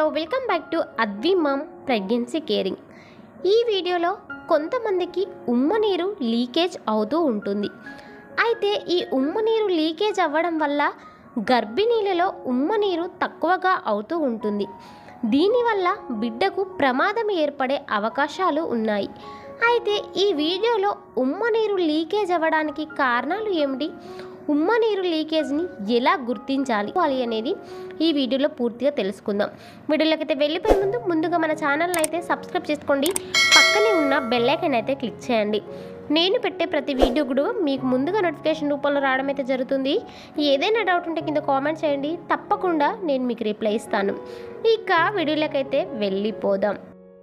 Welcome back to Advi mom pregnancy caring. ఈ వీడియోలో కొంతమందికి ఉమ్మనీరు లీకేజ్ అవుతూ ఉంటుంది. అయితే ఈ ఉమ్మనీరు లీకేజ్ అవ్వడం వల్ల గర్భిణీలలో ఉమ్మనీరు తక్కువగా అవుతూ ఉంటుంది. దీనివల్ల బిడ్డకు ప్రమాదం ఏర్పడే అవకాశాలు ఉన్నాయి. అయితే ఈ వీడియోలో ఉమ్మనీరు లీకేజ్ అవ్వడానికి కారణాలు ఏమిటి, ఉమ్మనీరు లీకేజ్ని ఎలా గుర్తించాలి అనేది ఈ వీడియోలో పూర్తిగా తెలుసుకుందాం. వీడియోలోకి అయితే వెళ్ళిపోయే ముందుగా మన ఛానల్ని అయితే సబ్స్క్రైబ్ చేసుకోండి. పక్కనే ఉన్న బెల్ ఐకాన్ అయితే క్లిక్ చేయండి. నేను పెట్టే ప్రతి వీడియో కూడా మీకు ముందుగా నోటిఫికేషన్ రూపంలో రావడం అయితే జరుగుతుంది. ఏదైనా డౌట్ ఉంటే కింద కామెంట్ చేయండి, తప్పకుండా నేను మీకు రిప్లై ఇస్తాను. ఇక వీడియోలోకి అయితే వెళ్ళిపోదాం.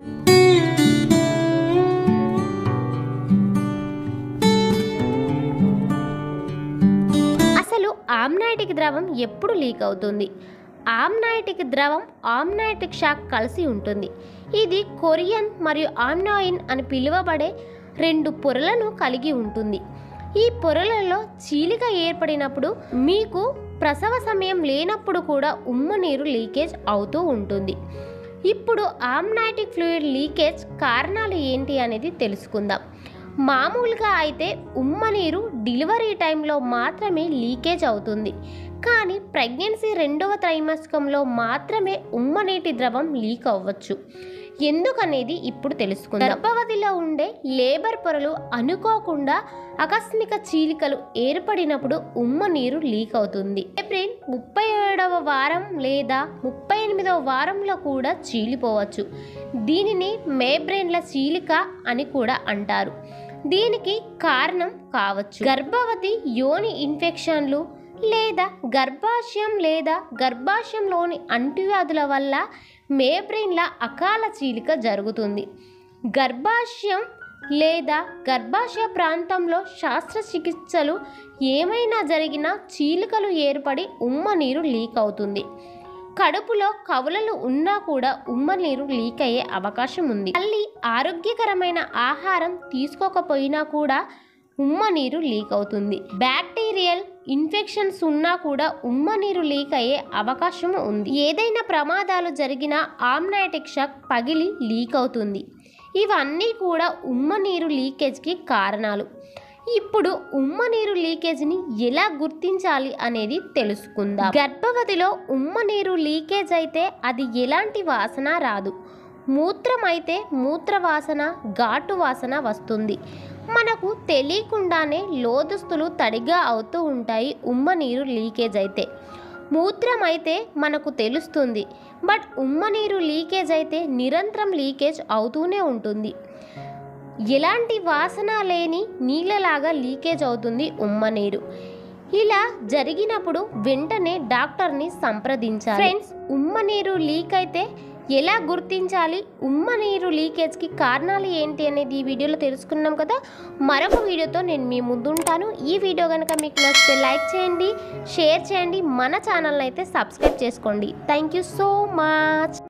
ఆమ్నైటిక్ ద్రవం ఎప్పుడు లీక్ అవుతుంది? ఆమ్నైటిక్ ద్రవం ఆమ్నైటిక్ షాక్ కలిసి ఉంటుంది. ఇది కొరియన్ మరియు ఆమ్నాయిన్ అని పిలువబడే రెండు పొరలను కలిగి ఉంటుంది. ఈ పొరలలో చీలిక ఏర్పడినప్పుడు మీకు ప్రసవ సమయం లేనప్పుడు కూడా ఉమ్మనీరు లీకేజ్ అవుతూ ఉంటుంది. ఇప్పుడు ఆమ్నైటిక్ ఫ్లూయిడ్ లీకేజ్ కారణాలు ఏంటి అనేది తెలుసుకుందాం. మామూలుగా అయితే ఉమ్మనీరు డెలివరీ టైంలో మాత్రమే లీకేజ్ అవుతుంది, కానీ ప్రెగ్నెన్సీ 2వ త్రైమాసికంలో మాత్రమే ఉమ్మనీటి ద్రవం లీక్ అవ్వచ్చు. ఎందుకనేది ఇప్పుడు తెలుసుకుందాం. గర్భవతిలో ఉండే లేబర్ పొరలు అనుకోకుండా ఆకస్మిక చీలికలు ఏర్పడినప్పుడు ఉమ్మనీరు లీక్ అవుతుంది. ఏప్రిల్ 37వ వారం లేదా 38వ వారంలో కూడా చీలిపోవచ్చు. దీనిని మేబ్రెయిన్ల చీలిక అని కూడా అంటారు. దీనికి కారణం కావచ్చు గర్భవతి యోని ఇన్ఫెక్షన్లు లేదా గర్భాశయంలోని అంటువ్యాధుల వల్ల మేబ్రెయిన్ల అకాల చీలిక జరుగుతుంది. గర్భాశయం లేదా గర్భాశయ ప్రాంతంలో శస్త్రచికిత్సలు ఏమైనా జరిగినా చీలికలు ఏర్పడి ఉమ్మనీరు లీక్ అవుతుంది. కడుపులో కవలలు ఉన్నా కూడా ఉమ్మనీరు లీక్ అయ్యే అవకాశం ఉంది. తల్లి ఆరోగ్యకరమైన ఆహారం తీసుకోకపోయినా కూడా ఉమ్మనీరు లీక్ అవుతుంది. బ్యాక్టీరియల్ ఇన్ఫెక్షన్స్ ఉన్నా కూడా ఉమ్మనీరు లీక్ అయ్యే అవకాశం ఉంది. ఏదైనా ప్రమాదాలు జరిగినా ఆమ్నైటిక్ షాక్ పగిలి లీక్ అవుతుంది. ఇవన్నీ కూడా ఉమ్మనీరు లీకేజ్కి కారణాలు. ఇప్పుడు ఉమ్మనీరు లీకేజ్ని ఎలా గుర్తించాలి అనేది తెలుసుకుందాం. గర్భవతిలో ఉమ్మనీరు లీకేజ్ అయితే అది ఎలాంటి వాసన రాదు. మూత్రం అయితే మూత్ర వాసన, ఘాటు వాసన వస్తుంది. మనకు తెలియకుండానే లోదుస్తులు తడిగా అవుతూ ఉంటాయి. ఉమ్మనీరు లీకేజ్ అయితే మూత్రం అయితే మనకు తెలుస్తుంది, బట్ ఉమ్మనీరు లీకేజ్ అయితే నిరంతరం లీకేజ్ అవుతూనే ఉంటుంది. ఎలాంటి వాసన లేని నీళ్ళలాగా లీకేజ్ అవుతుంది ఉమ్మనీరు. ఇలా జరిగినప్పుడు వెంటనే డాక్టర్ని సంప్రదించాలి. ఫ్రెండ్స్, ఉమ్మనీరు లీక్ అయితే ఎలా గుర్తించాలి, ఉమ్మనీరు లీకేజ్కి కారణాలు ఏంటి అనేది ఈ వీడియోలో తెలుసుకున్నాం కదా. మరొక వీడియోతో నేను మీ ముందుంటాను. ఈ వీడియో కనుక మీకు నచ్చితే లైక్ చేయండి, షేర్ చేయండి, మన ఛానల్ని అయితే సబ్స్క్రైబ్ చేసుకోండి. Thank you so much.